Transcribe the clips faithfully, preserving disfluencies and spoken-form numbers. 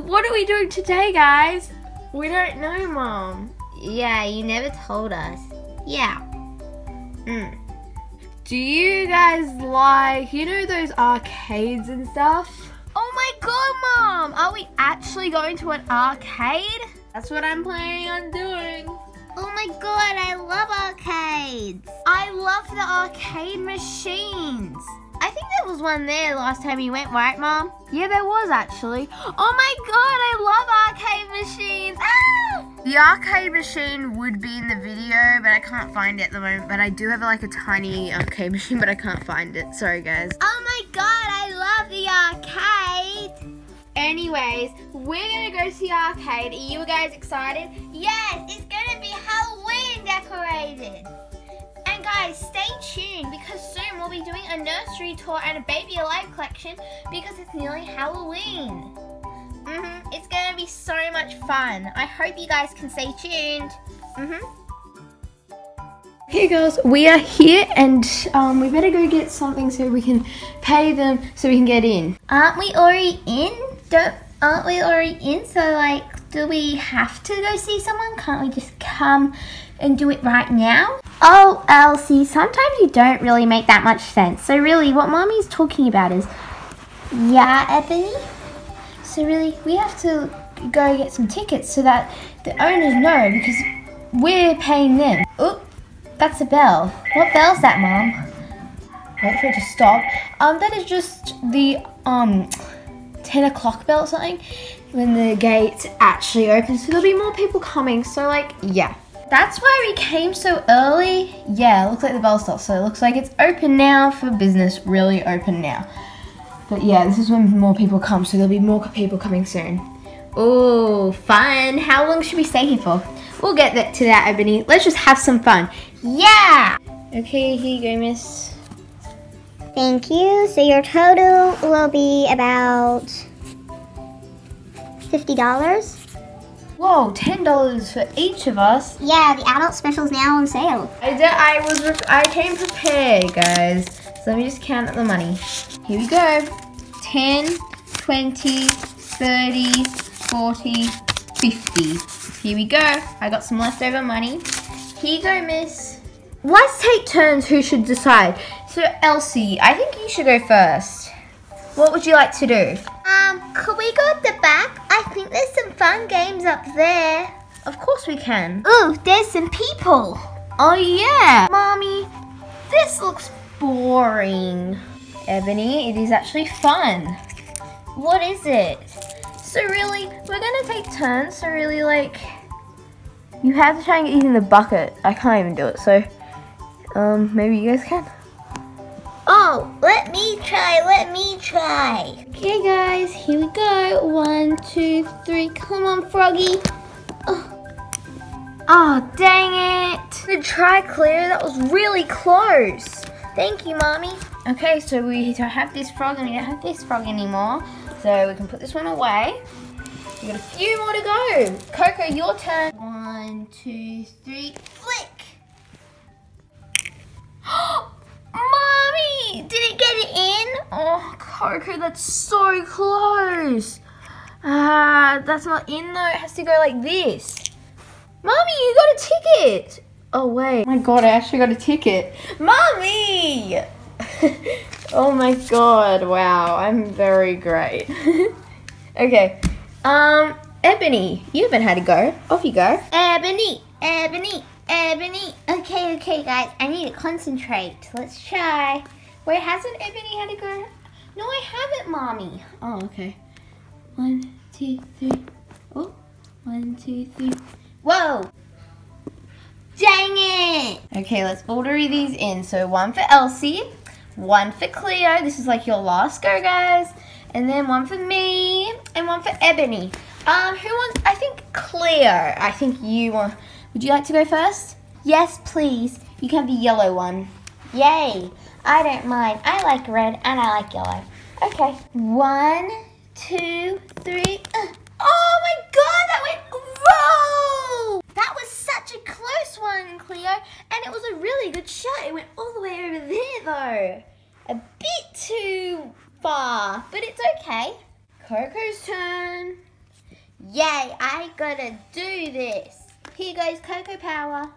What are we doing today, guys? We don't know, Mom. Yeah, you never told us. Yeah. Mm. Do you guys like, you know those arcades and stuff? Oh my god, Mom! Are we actually going to an arcade? That's what I'm planning on doing. Oh my god, I love arcades. I love the arcade machines. I think there was one there last time you went, right, Mom? Yeah, there was actually. Oh my god, I love arcade machines. Ah! The arcade machine would be in the video, but I can't find it at the moment. But I do have like a tiny arcade machine, but I can't find it. Sorry, guys. Oh my god, I love the arcade. Anyways, we're gonna go to the arcade. Are you guys excited? Yes, it's gonna be Halloween decorated. And guys, stay tuned because soon we'll be doing a nursery tour and a baby alive collection because it's nearly Halloween. Mm-hmm. It's gonna be so much fun. I hope you guys can stay tuned. Mm-hmm. Hey girls, we are here and um, we better go get something so we can pay them so we can get in. Aren't we already in? Don't, aren't we already in? So like, do we have to go see someone? Can't we just come and do it right now? Oh, Elsie, sometimes you don't really make that much sense. So really, what Mommy's talking about is, yeah, Ebony? So really, we have to go get some tickets so that the owners know because we're paying them. Oop, that's a bell. What bell's that, Mom? Wait for it to stop. Um, that is just the um ten o'clock bell or something when the gates actually open. So there'll be more people coming. So like, yeah. That's why we came so early. Yeah, it looks like the bell stopped. So it looks like it's open now for business, really open now. But yeah, this is when more people come. So there'll be more people coming soon. Oh, fun. How long should we stay here for? We'll get that to that, Ebony. Let's just have some fun. Yeah. Okay, here you go, miss. Thank you. So your total will be about fifty dollars. Whoa, ten dollars for each of us. Yeah, the adult special's now on sale. I did, I was, I came prepared, guys. So let me just count up the money. Here we go. ten, twenty, thirty, forty, fifty. Here we go. I got some leftover money. Here you go, miss. Let's take turns who should decide. So, Elsie, I think you should go first. What would you like to do? Um, could we go at the back? I think there's some fun games up there. Of course we can. Ooh, there's some people. Oh, yeah. Mommy, this looks boring. Ebony, it is actually fun. What is it? So really, we're gonna take turns. So really, like, you have to try and get these in the bucket. I can't even do it. So, um, maybe you guys can. Oh, let me try. Let me try. Okay, guys, here we go. One, two, three. Come on, Froggy. Oh, oh dang it! Good try, Cleo. That was really close. Thank you, Mommy. Okay, so we have this frog and we don't have this frog anymore. So we can put this one away. We got a few more to go. Coco, your turn. One, two, three, flick. Mommy, did it get it in? Oh, Coco, that's so close. Ah, uh, that's not in though. It has to go like this. Mommy, you got a ticket. Oh wait. Oh my God, I actually got a ticket. Mommy. Oh my God, wow, I'm very great. Okay, um, Ebony, you haven't had a go. Off you go. Ebony, Ebony, Ebony. Okay, okay, guys, I need to concentrate. Let's try. Wait, hasn't Ebony had a go? No, I haven't, Mommy. Oh, okay. One, two, three. Oh, one, two, three. Whoa. Dang it. Okay, let's order these in. So one for Elsie. One for Cleo. This is like your last go, guys. And then one for me. And one for Ebony. Um, who wants? I think Cleo. I think you want. Would you like to go first? Yes, please. You can have the yellow one. Yay. I don't mind. I like red and I like yellow. Okay. One, two, three. Uh. Oh my God, that went whoa! That was such a close one, Cleo. And it was a really good shot. It went all the way over there, though. A bit too far, but it's okay. Coco's turn. Yay, I gotta do this. Here goes Coco power.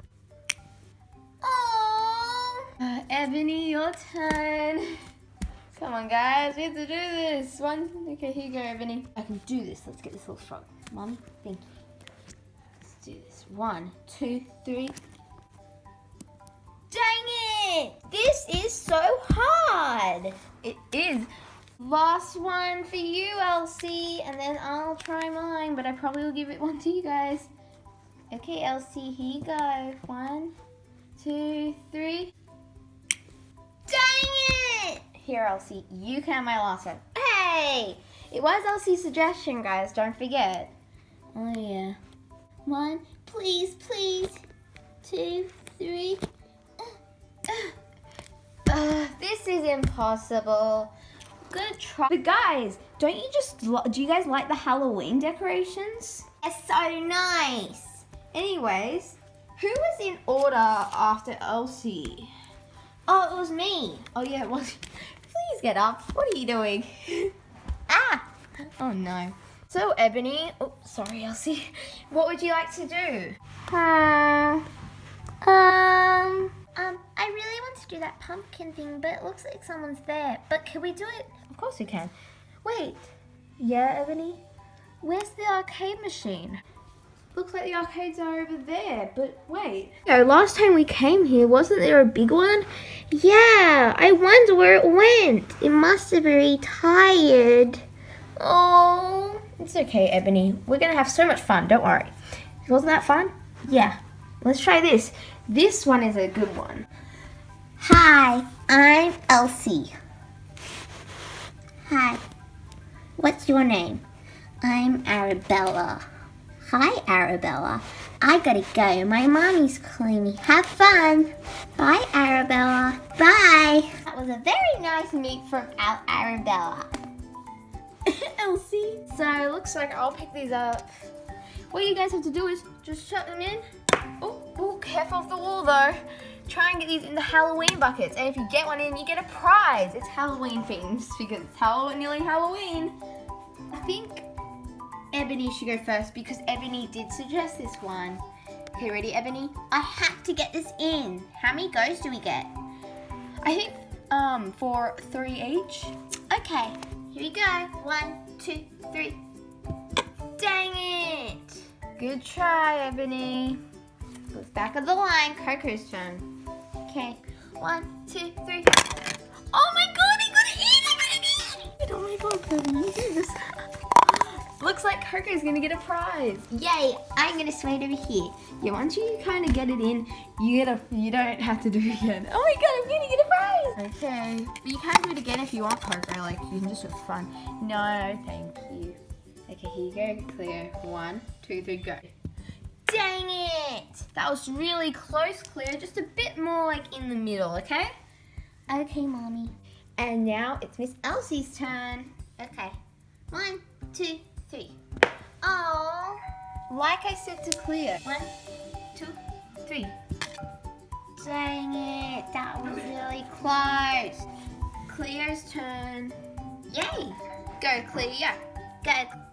Oh, uh, Ebony, your turn. Come on, guys, we have to do this. One, okay, here you go, Ebony. I can do this. Let's get this little frog. Mommy, thank you. Let's do this. One, two, three. dang it. This is so hard. It is. Last one for you, Elsie, and then I'll try mine, but I probably will give it one to you guys. Okay, Elsie, here you go. One, two, three. Dang it! Here, Elsie, you can have my last one. Hey! It was Elsie's suggestion, guys. Don't forget. Oh, yeah. One, please, please. Two, three. Uh, this is impossible. Good try. But guys, don't you just, do you guys like the Halloween decorations? It's so nice. Anyways, who was in order after Elsie? Oh, it was me. Oh yeah, it was. Please get up. What are you doing? Ah! Oh no. So Ebony, oh sorry Elsie, what would you like to do? Uh, um, um, I really want to do that pumpkin thing, but it looks like someone's there. But can we do it? Of course we can. Wait. Yeah, Ebony? Where's the arcade machine? Looks like the arcades are over there, but wait. No, last time we came here, wasn't there a big one? Yeah, I wonder where it went. It must have retired. Oh, it's okay, Ebony. We're gonna have so much fun, don't worry. Wasn't that fun? Yeah. Let's try this. This one is a good one. Hi, I'm Elsie. Hi. What's your name? I'm Arabella. Hi, Arabella. I gotta go. My mommy's calling me. Have fun. Bye, Arabella. Bye. That was a very nice meet from our Arabella. Elsie. So it looks like I'll pick these up. What you guys have to do is just shut them in. Oh, oh, careful of the wall though. Try and get these in the Halloween buckets. And if you get one in, you get a prize. It's Halloween themed because it's Halloween, nearly Halloween. I think Ebony should go first because Ebony did suggest this one. Okay, ready, Ebony? I have to get this in. How many goes do we get? I think um for three each. Okay, here we go. One, two, three. Dang it! Good try, Ebony. Goes back of the line. Coco's turn. Okay, one, two, three. Oh my god, I got it in! I got it in! Oh my god, Ebony, you do this. Looks like Coco's gonna get a prize. Yay! I'm gonna sway it over here. Yeah, once you kind of get it in, you get a, you don't have to do it again. Oh my god, I'm gonna get a prize! Okay, but you can do it again if you want, Coco. Like you can just have fun. No, thank you. Okay, here you go, Cleo. One, two, three, go. Dang it! That was really close, Cleo. Just a bit more like in the middle, okay? Okay, Mommy. And now it's Miss Elsie's turn. Okay. One, two, three. Oh, like I said to Cleo. One, two, three. Dang it, that was really close. Cleo's turn. Yay! Go, Cleo. Go.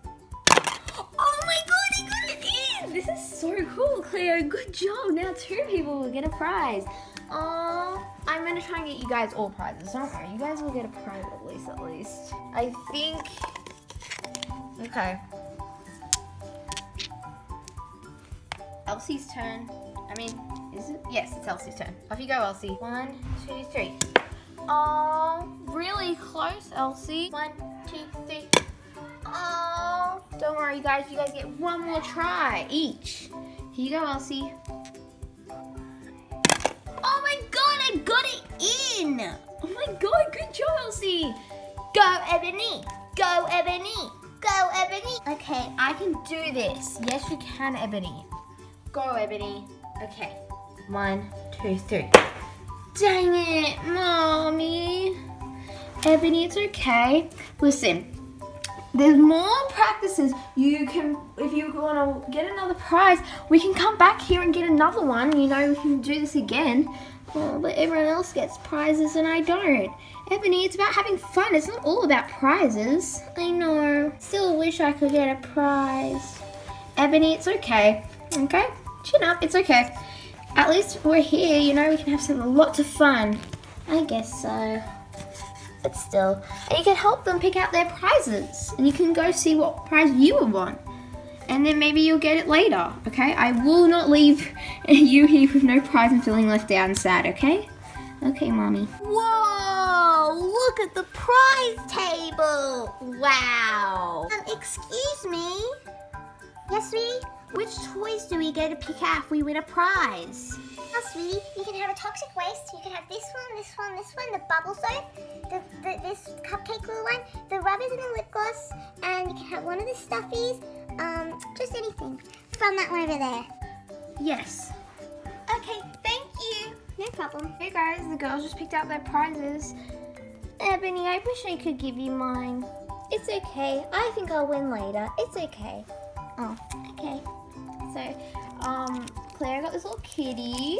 Oh my god, I got it in! This is so cool, Cleo. Good job. Now two people will get a prize. Oh, I'm gonna try and get you guys all prizes. Don't worry, you guys will get a prize at least, at least. I think. Okay. Elsie's turn. I mean, is it? Yes, it's Elsie's turn. Off you go, Elsie. One, two, three. Oh, really close, Elsie. One, two, three. Oh, don't worry, guys. You guys get one more try each. Here you go, Elsie. Oh my god, I got it in! Oh my god, good job, Elsie. Go, Ebony. Go, Ebony. Go, Ebony. Okay, I can do this. Yes, you can, Ebony. Go, Ebony. Okay. One, two, three. Dang it, Mommy. Ebony, it's okay. Listen, there's more practices. You can, if you want to get another prize, we can come back here and get another one. You know, we can do this again. Oh, but everyone else gets prizes and I don't. Ebony, it's about having fun. It's not all about prizes. I know. Still wish I could get a prize. Ebony, it's okay. Okay? Chin up. It's okay. At least we're here, you know, we can have some lots of fun. I guess so. But still. And you can help them pick out their prizes. And you can go see what prize you would want. And then maybe you'll get it later, okay? I will not leave you here with no prize and feeling left out and sad, okay? Okay, Mommy. Whoa! Look at the prize table! Wow! Um, excuse me? Yes, sweetie? Which toys do we get to pick out if we win a prize? Oh, sweetie, you can have a toxic waste. You can have this one, this one, this one, the bubble soap, the, the, this cupcake little one, the rubbers and the lip gloss, and you can have one of the stuffies, um, just anything from that one over there. Yes. Okay, thank you. No problem. Hey guys, the girls just picked out their prizes. Ebony, I wish I could give you mine. It's okay. I think I'll win later. It's okay. Oh, okay. So, um, Cleo got this little kitty.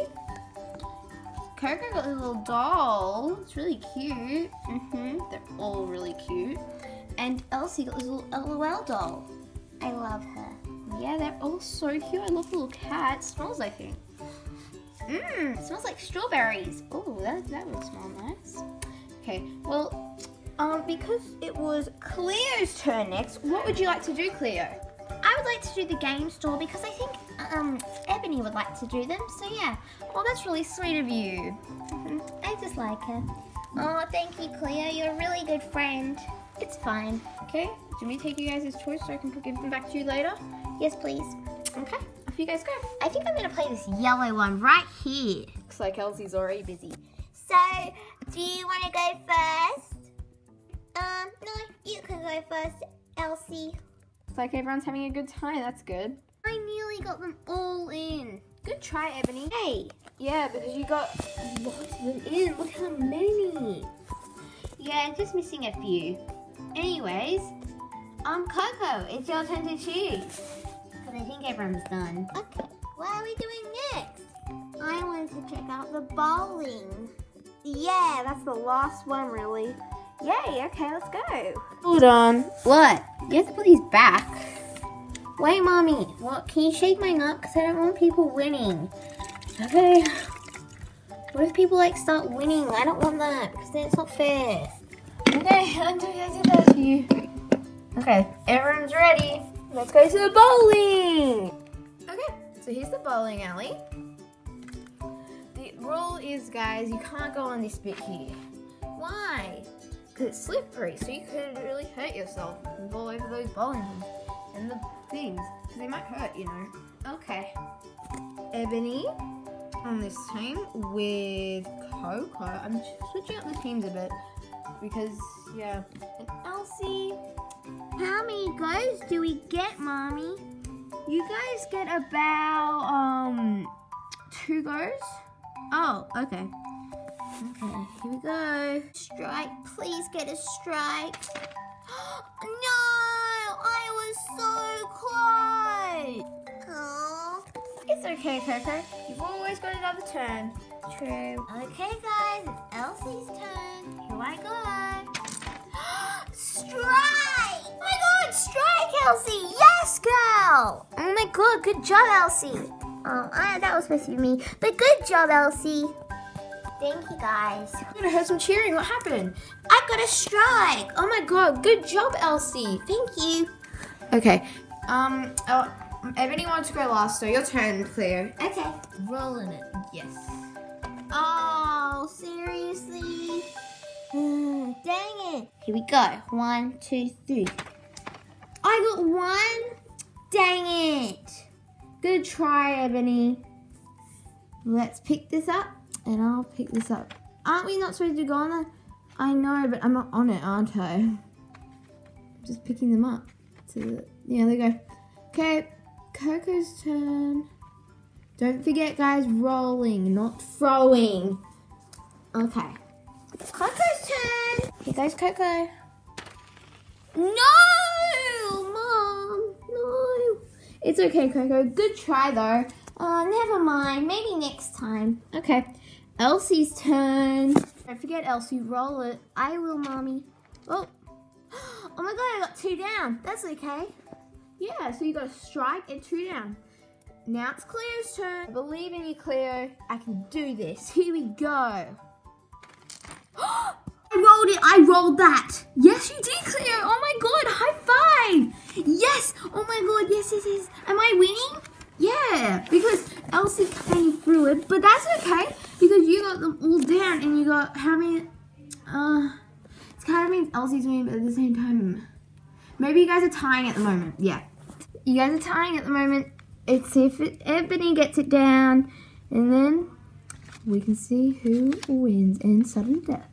Coco got this little doll. It's really cute. Mm-hmm. They're all really cute. And Elsie got this little L O L doll. I love her. Yeah, they're all so cute. I love the little cat. It smells, I think. Mmm, it smells like strawberries. Oh, that, that would smell nice. Okay, well, um, because it was Cleo's turn next, what would you like to do, Cleo? I would like to do the game store because I think um, Ebony would like to do them, so yeah. Oh, that's really sweet of you. I just like her. Oh, thank you, Cleo. You're a really good friend. It's fine. Okay, do we take you guys' toys so I can give them back to you later? Yes, please. Okay, off you guys go. I think I'm going to play this yellow one right here. Looks like Elsie's already busy. So, do you want to go first? Um, no, you can go first, Elsie. Looks like everyone's having a good time. That's good. I nearly got them all in. Good try, Ebony. Hey. Yeah, because you got lots of them in. Look how many. Yeah, just missing a few. Anyways, um, Coco, it's your turn to choose. Because I think everyone's done. Okay, what are we doing next? I want to check out the bowling. Yeah, that's the last one, really. Yay, okay, let's go. Hold on. What? You have to put these back. Wait, Mommy. What? Can you shake mine up? Because I don't want people winning. Okay. What if people, like, start winning? I don't want that, because then it's not fair. Okay, I did that to you. Okay, everyone's ready. Let's go to the bowling. Okay, so here's the bowling alley. The rule is, guys, you can't go on this bit here. Why? Because it's slippery, so you could really hurt yourself and fall over those bowling pins and the things, because they might hurt, you know. Okay. Ebony on this team with Coco. I'm switching up the teams a bit because, yeah. And Elsie. How many goes do we get, Mommy? You guys get about, um, two goes. Oh, okay. Okay, here we go. Strike, please get a strike. No, I was so close. Oh. It's okay, Coco. You've always got another turn. True. Okay, guys, it's Elsie's turn. Here I go. Strike! Oh my God, strike, Elsie! Yes, girl! Oh my God, good job, Elsie. Oh, I, that was supposed to be me, but good job, Elsie. Thank you, guys. I'm gonna hear some cheering. What happened? I got a strike. Oh my God, good job, Elsie. Thank you. Okay. Um. Oh, Ebony wanted to go last, so your turn, Cleo. Okay. Rolling it. Yes. Oh, seriously? Dang it. Here we go. One, two, three. I got one. Dang it. Good try, Ebony. Let's pick this up, and I'll pick this up. Aren't we not supposed to go on that? I know, but I'm not on it, aren't I? I'm just picking them up. So, yeah, there we go. Okay, Coco's turn. Don't forget, guys, rolling, not throwing. Okay. Coco's turn. Here goes Coco. No, Mom, no. It's okay, Coco. Good try, though. Uh, never mind. Maybe next time. Okay. Elsie's turn. Don't forget, Elsie, roll it. I will, Mommy. Oh, Oh my god, I got two down. That's okay. yeah, so you got a strike and two down. Now it's Cleo's turn. I believe in you, Cleo. I can do this. Here we go. I rolled it. I rolled that. Yes, you did, Cleo. Oh my god, high five. Yes. Oh my god. Yes, yes, yes. Am I winning? Yeah, because Elsie came through it, but that's okay because you got them all down and you got how many? Uh, it kind of means Elsie's winning, but at the same time, maybe you guys are tying at the moment. Yeah, you guys are tying at the moment. Let's see if it, Ebony gets it down, and then we can see who wins in sudden death.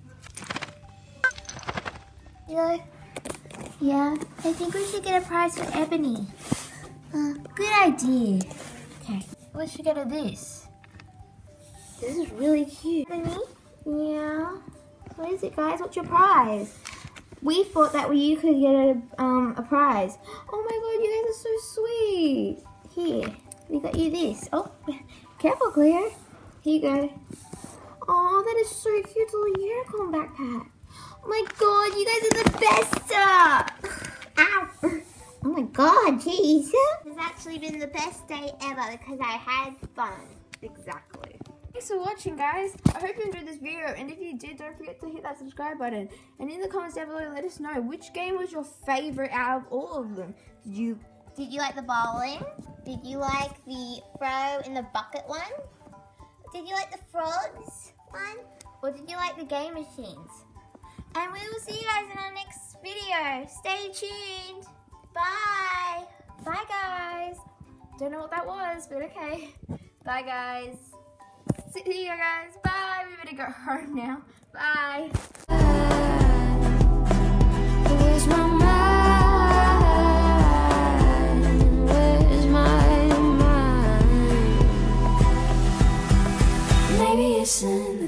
Yeah. Yeah. I think we should get a prize for Ebony. Uh, good idea. Okay, what should get her this? This is really cute. Ebony? Yeah. What is it, guys? What's your prize? We thought that you could get a um a prize. Oh my god, you guys are so sweet. Here, we got you this. Oh, careful, Cleo. Here you go. Oh, that is so cute. It's a little unicorn backpack. Oh my god, you guys are the best. Uh. Ow. Oh my god, jeez. It's actually been the best day ever because I had fun. Exactly. Thanks for watching, guys. I hope you enjoyed this video, and if you did, don't forget to hit that subscribe button. And in the comments down below, let us know which game was your favorite out of all of them. Did you Did you like the bowling? Did you like the throw in the bucket one? Did you like the frogs one? Or did you like the game machines? And we will see you guys in our next video. Stay tuned. Bye. Bye, guys. Don't know what that was, but okay. Bye, guys. See you guys. Bye. We better go home now. Bye. Where's my mind? Where's my mind? Maybe it's in